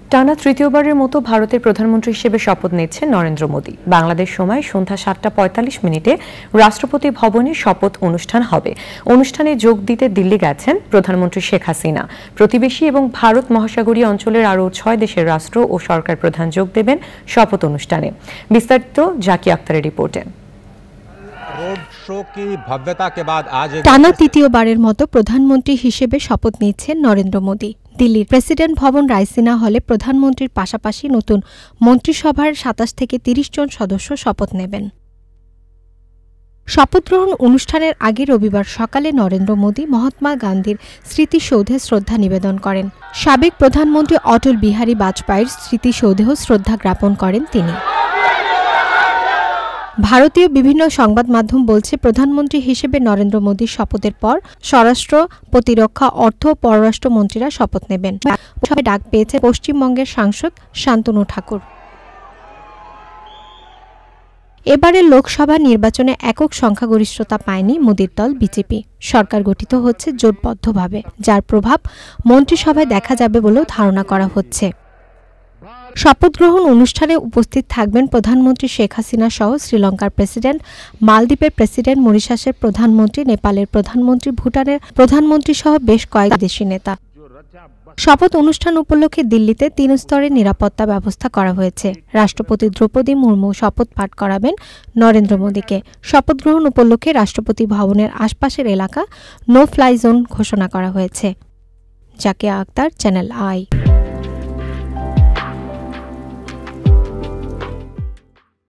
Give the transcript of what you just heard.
টানা তৃতীয়বারের মতো ভারতের প্রধানমন্ত্রী হিসেবে শপথ নিচ্ছেন নরেন্দ্র মোদী। বাংলাদেশ সময় সন্ধ্যা ৭:৪৫ রাষ্ট্রপতি ভবনে শপথ অনুষ্ঠান হবে। অনুষ্ঠানে যোগ দিতে দিল্লি গেছেন প্রধানমন্ত্রী শেখ হাসিনা। প্রতিবেশী এবং ভারত মহাসাগরীয় অঞ্চলের আরও ৬ দেশের রাষ্ট্র ও সরকার প্রধান যোগ দেবেন শপথ অনুষ্ঠানে। বিস্তারিত জাকি আক্তারের রিপোর্টে। টানা তৃতীয়বারের মতো প্রধানমন্ত্রী হিসেবে শপথ নিচ্ছেন নরেন্দ্র মোদী। দিল্লির প্রেসিডেন্ট ভবন রাইসিনা হলে প্রধানমন্ত্রীর পাশাপাশি নতুন মন্ত্রিসভার ২৭ থেকে ৩০ জন সদস্য শপথ নেবেন। শপথ গ্রহণ অনুষ্ঠানের আগে রবিবার সকালে নরেন্দ্র মোদী মহাত্মা গান্ধীর স্মৃতিসৌধে শ্রদ্ধা নিবেদন করেন। সাবেক প্রধানমন্ত্রী অটল বিহারী বাজপেয়ীর স্মৃতিসৌধেও শ্রদ্ধা জ্ঞাপন করেন তিনি। ভারতীয় বিভিন্ন সংবাদ মাধ্যম বলছে, প্রধানমন্ত্রী হিসেবে নরেন্দ্র মোদীর শপথের পর স্বরাষ্ট্র, প্রতিরক্ষা, অর্থ ও পররাষ্ট্র মন্ত্রীরা শপথ নেবেন। সভায় ডাক পেয়েছে পশ্চিমবঙ্গের সাংসদ শান্তনু ঠাকুর। এবারের লোকসভা নির্বাচনে একক সংখ্যাগরিষ্ঠতা পায়নি মোদীর দল বিজেপি। সরকার গঠিত হচ্ছে জোটবদ্ধভাবে, যার প্রভাব মন্ত্রিসভায় দেখা যাবে বলেও ধারণা করা হচ্ছে। শপথ গ্রহণ অনুষ্ঠানে উপস্থিত থাকবেন প্রধানমন্ত্রী শেখ হাসিনা সহ শ্রীলঙ্কার প্রেসিডেন্ট, মালদ্বীপের প্রেসিডেন্ট, মরিশাসের প্রধানমন্ত্রী, নেপালের প্রধানমন্ত্রী, ভুটানের প্রধানমন্ত্রী সহ বেশ কয়েক দেশি নেতা। শপথ অনুষ্ঠান উপলক্ষে দিল্লিতে ৩ স্তরের নিরাপত্তা ব্যবস্থা করা হয়েছে। রাষ্ট্রপতি দ্রৌপদী মুর্মু শপথ পাঠ করাবেন নরেন্দ্র মোদীকে। শপথ গ্রহণ উপলক্ষে রাষ্ট্রপতি ভবনের আশপাশের এলাকা নো ফ্লাই জোন ঘোষণা করা হয়েছে। Zakia Akter, channel I.